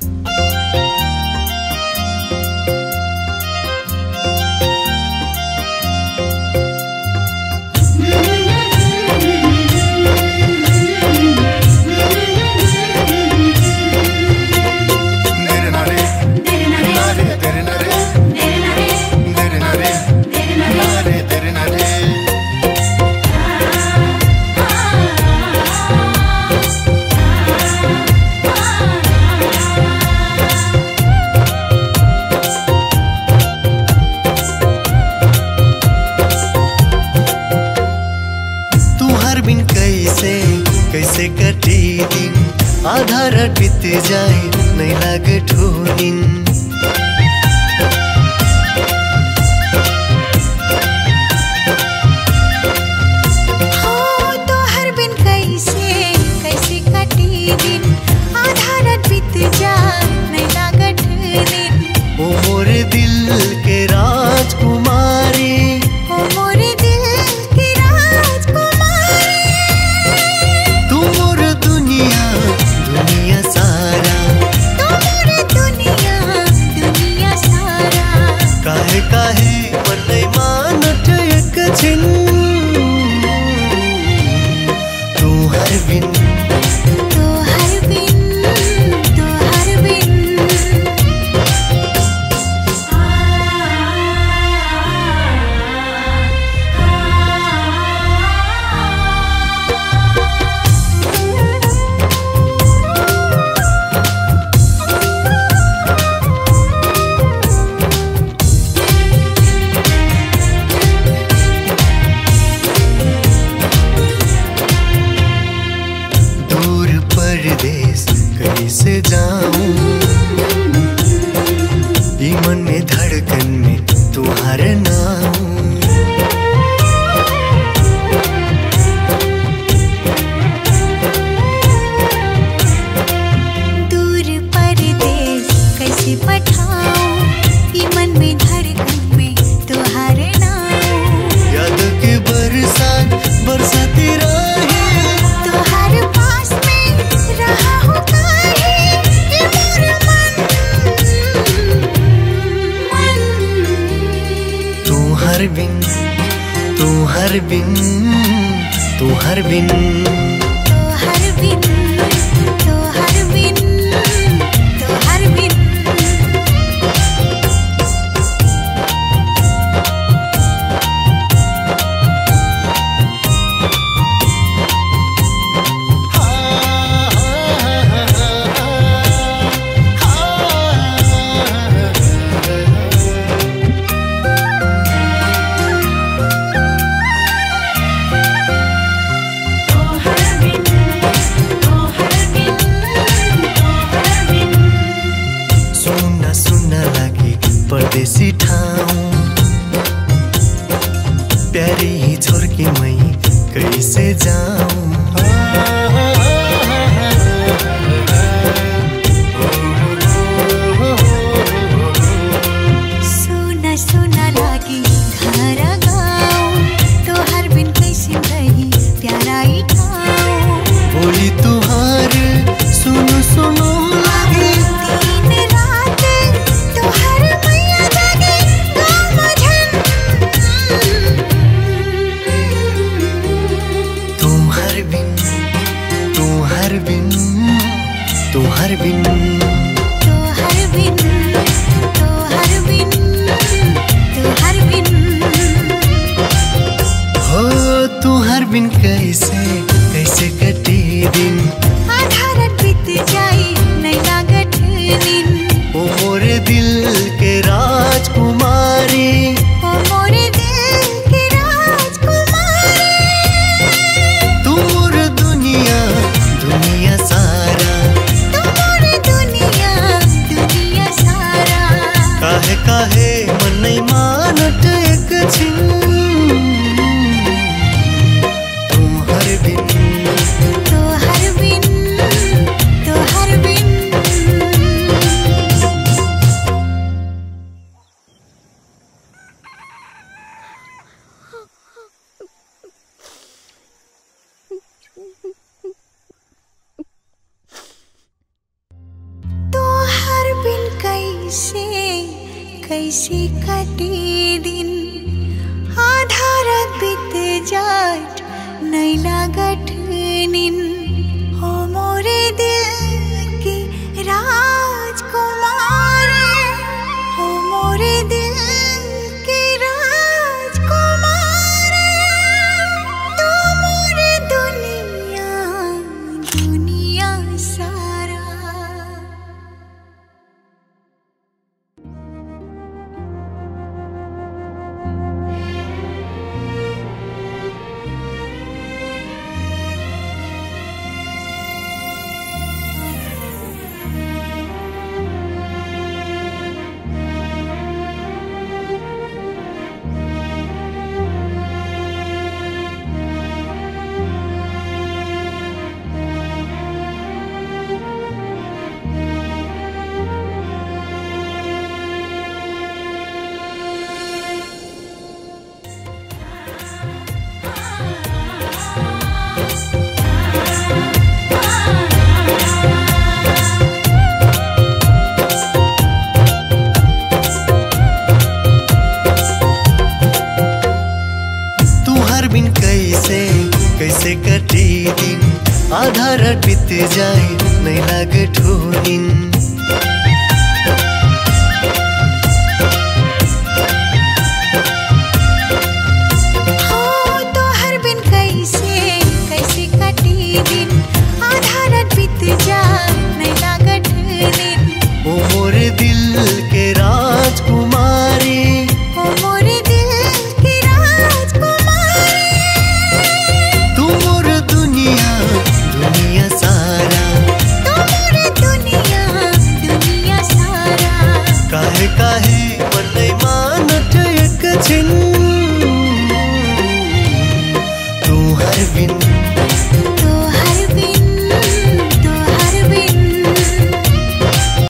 कैसे कटे दिन आधा रात बीत जाए नहीं लागे ठोनिन हो तो हर बिन कैसे कैसे कटे दिन आधा रात बीत जाए नहीं लागे ठोनिन ओ मोरे दिल के राजकुमारी ओ मोरे दिल की राजकुमारी तू मोर दुनिया दुनिया सारा तू मोर दुनिया दुनिया सारा काहे काहे मन नहीं मानत एक छिन तू हर बिन तो हर बिन तो हर बिन दूर परदेश कैसे जाऊं ई मन में धड़कन में तुम्हारे नाम दूर परदेश कैसे पठाऊं ई मन में धड़कन में तुम्हारे नाम याद के बरसात बरसाती राहें तुम्हारे पास में रहा हूँ काहे ये मोर मन तू हर बिन तू हर बिन तू हर बिन तो हर बिन तो हर बिन तो हर बिन सुना सुना लागे परदेसी ठाऊं प्यारी ही छोड़ के मैं कैसे जाऊं सुना सुना लागी धारा गाँव तो हर बिन कैसे रही प्यारा ही ठाऊं बोली तुहार सुनो सुनो लागे दिन रात तो हर मैया जागे गाँव मझन तू हर बिन तू हर बिन तू हर बिन तो हर बिन तो हर बिन तो हर बिन हो तू हर बिन कैसे कैसे कटे दिन आधा रात बीत जाई नहीं लागत नींद ओ मोरे दिल के राजकुमारी ओ मोरे दिल की राजकुमारी तू मोर दुनिया दुनिया सारा तू मोर दुनिया दुनिया सारा काहे काहे मन नहीं मानत एक छिन तू हर बिन तो हर कैसे कटे दिन आधा रात बीत जाट नहीं लागत नीन हो मोरे दिल की राजकुमार हो मोरे दिल की राजकुमार तू मोरे दुनिया दुनिया सारा। कैसे कटी दिन आधा रात बीत जाए नहीं लागे ठो नींद